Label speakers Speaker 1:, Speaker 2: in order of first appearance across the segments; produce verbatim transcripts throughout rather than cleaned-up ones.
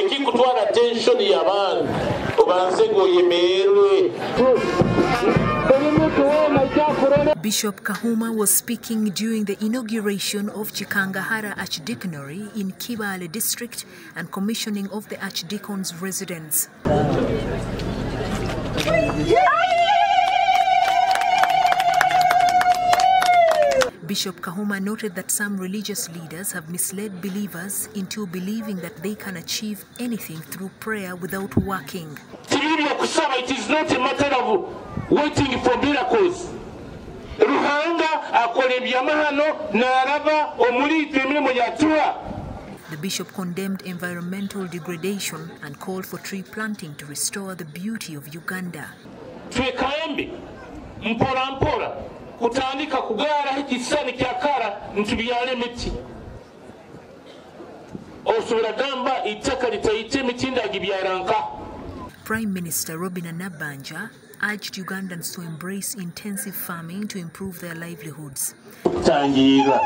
Speaker 1: ekikutwala tension y'abaana obanze ng'oyemererwe.
Speaker 2: Bishop Kahuma was speaking during the inauguration of Chikangahara Archdeaconry in Kibale district and commissioning of the Archdeacon's residence. Bishop Kahuma noted that some religious leaders have misled believers into believing that they can achieve anything through prayer without working.
Speaker 1: It is not a matter of waiting for miracles.
Speaker 2: The bishop condemned environmental degradation and called for tree planting to restore the beauty of Uganda.
Speaker 1: Kutandika kugara hikisani kyakara ntubyale miti osubira gamba itaka litayite mitinda gibyaranka.
Speaker 2: Prime Minister Robinah Nabbanja urged Ugandans to embrace intensive farming to improve their livelihoods.
Speaker 1: Tangira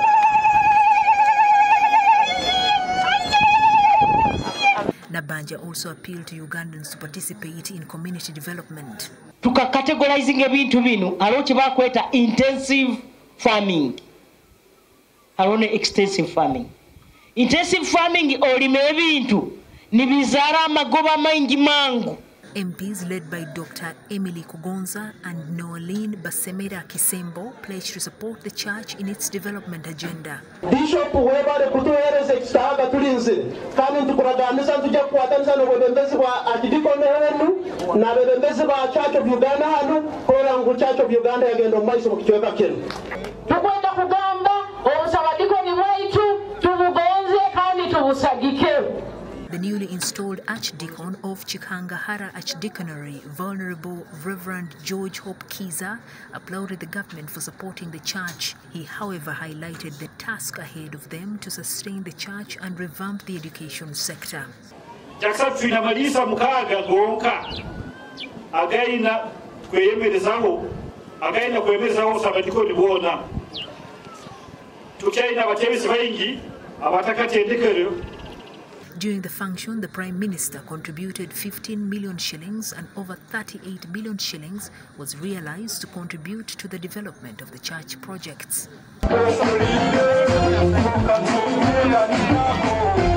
Speaker 2: Nabbanja also appealed to Ugandans to participate in community development.
Speaker 3: Tuka categorizing ebintu bino alo kyebakweta intensive farming alone extensive farming. Intensive farming olima ebintu nibizaala amagoba maingi mangu.
Speaker 2: M Ps led by Doctor Emily Kugonza and Noeline Basemera Kisembo pledged to support the church in its development agenda.
Speaker 4: Bishop webale kutuhereza ekitanga tulinze kandi ntukuraganisa tujja kuwatanisa n'obwebembezi bwa Archdeacon wenu n'abebembezi ba Church of Uganda hano kola ngu Church of Uganda yagenda omumaiso mu kichweka kino. Tukwenda kugamba obusabadikoni bwaitu tubugonze kandi tubusagike.
Speaker 2: The newly installed Archdeacon of Chikangahara Archdeaconry, Venerable Reverend George Hope Kiza, applauded the government for supporting the church. He, however, highlighted the task ahead of them to sustain the church and revamp the education sector.
Speaker 5: Tunamalisa mukaga gonka againa kweyemerezaho againa kweyemerezaho sabadikoni bona tukaina abatebisi bayingi abatakatendekero.
Speaker 2: During the function, the Prime Minister contributed fifteen million shillings and over thirty-eight million shillings was realized to contribute to the development of the church projects.